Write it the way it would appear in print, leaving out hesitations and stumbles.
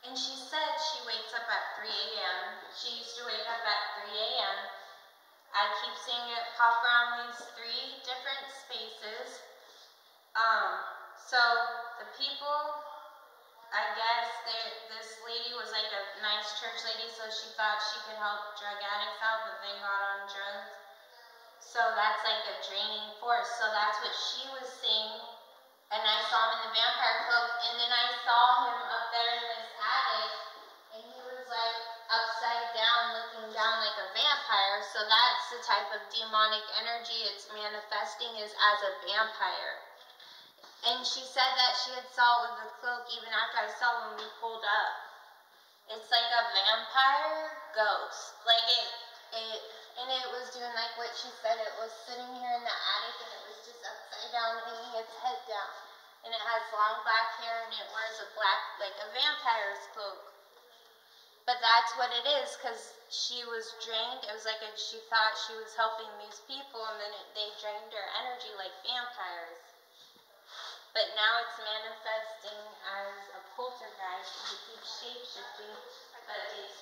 And she said she wakes up at 3 a.m. She used to wake up at 3 a.m. I keep seeing it pop around these 3 different spaces. So the people, I guess this lady was like a nice church lady, so she thought she could help drug addicts out, but they got on drugs. So that's like a draining force. So that's what she was saying. And I saw him in the vampire cloak, and then I saw him up there in this attic, and he was like upside down, looking down like a vampire. So that's the type of demonic energy it's manifesting, is as a vampire. And she said that she had saw it with the cloak even after I saw when we pulled up. It's like a vampire ghost. Like it was doing like what she said. It was sitting here in the attic, and it was just upside down, hanging its head down. And it has long black hair, and it wears a black, like a vampire's cloak. But that's what it is, because she was drained. It was like she thought she was helping these people, and then they drained her energy like vampires. But now it's manifesting as a poltergeist, and it keeps shape-shifting, but it's